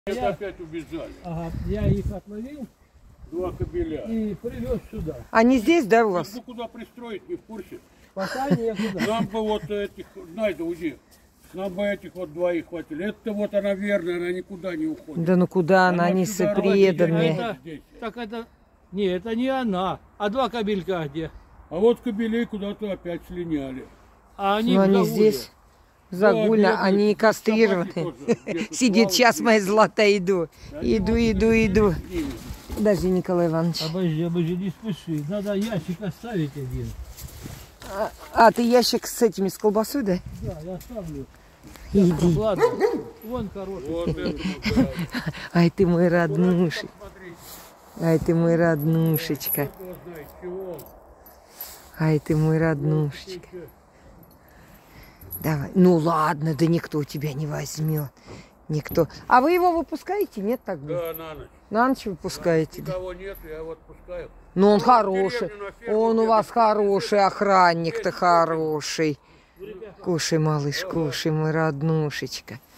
Это опять убежали. Ага, я их отловил. Два кобеля. И привез сюда. Они здесь, да, у вас? Ну куда пристроить, не в курсе? Пока некуда. Нам бы вот этих, знаете, уйди. Нам бы этих вот двоих хватили. Это вот она верная, она никуда не уходит. Да ну куда она, они сюда преданные. родилась. Так это... Не, это не она. А два кобелька где? А вот кобелей куда-то опять слиняли. А они Но в они Загуле. здесь загульно, бегают, они и кастрированы. собаки тоже где-то Сидит, плавают, сейчас и- моя злата иду. Они Иду, вот иду, с иду. ними. Подожди, Николай Иванович. Обожди, не спеши. Надо ящик оставить один. А, ты ящик с этими, с колбасой, да? Да, я оставлю. Иди. Ладно, вон хороший. Вот это вот, Ай, ты мой роднушек. посмотрите, Ай, ты мой роднушечка. кто знает, чего он. Ай, ты мой роднушечка. Давай. Ну ладно, да никто тебя не возьмет. Никто. А вы его выпускаете? Нет, так будет? Да, на ночь. На ночь выпускаете, да? Никого нет, я вот пускаю. Ну он в хороший. деревню на ферму Он у вас бегать. хороший, охранник-то хороший. Кушай, малыш, кушай, мой роднушечка.